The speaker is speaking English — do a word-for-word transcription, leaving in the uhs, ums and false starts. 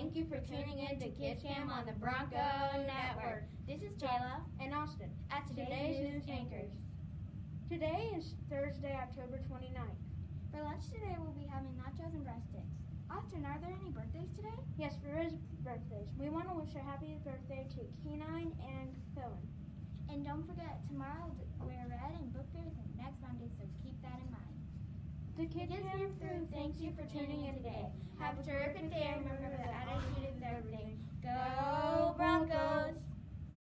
Thank you for tuning in to Kids Cam on the Bronco Network. This is Jayla and Austin at today's news anchors. Today is Thursday, October twenty-ninth. For lunch today, we'll be having nachos and breast sticks. Austin, are there any birthdays today? Yes, there is birthdays. We want to wish a happy birthday to Kenine and Philin. And don't forget, tomorrow we're red and book fairs and next Monday, so keep that in mind. The Kids Cam crew thanks you for tuning in today. Have a terrific day. Remember that attitude is everything. Go Broncos!